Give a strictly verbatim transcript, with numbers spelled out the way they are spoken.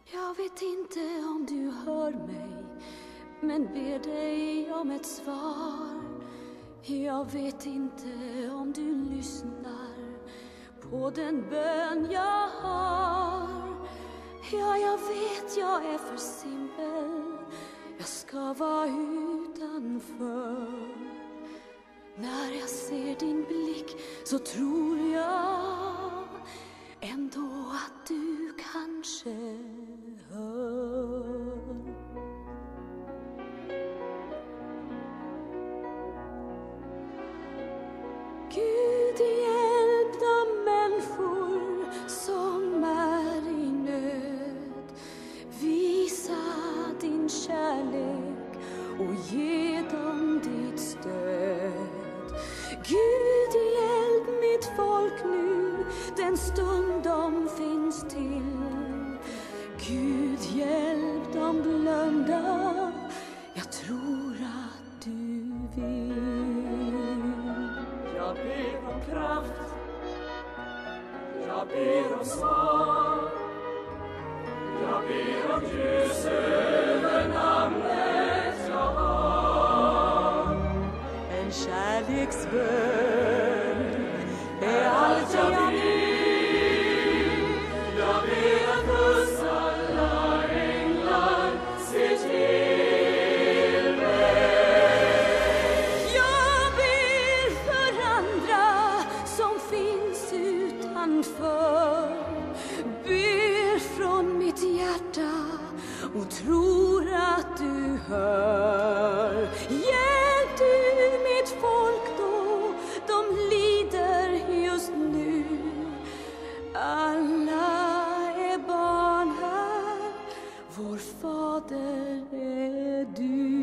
Jag vet inte om du hör mig, men ber dig om ett svar. Jag vet inte om du lyssnar på den bön jag har. Ja, jag vet jag är för simpel, jag ska vara utanför. När jag ser din blick så tror jag ändå att du kanske hör. Gud, hjälp de människor som är i nöd. Visa din kärlek och ge dem ditt stöd. Gud, hjälp mitt folk nu den stund de finns till. Gud, hjälp de glömda, jag tror att du vill. Jag ber om kraft, jag ber om svar. Jag ber om ljus över namnet jag har. En kärleksbön är allt jag vill. Jag ber att Guds alla änglar ser till mig. Jag ber för andra som finns utanför. Ber från mitt hjärta och tror att du hör. Hjälp du mitt folk då de lider just nu. Alla är barn här, vår fader är du.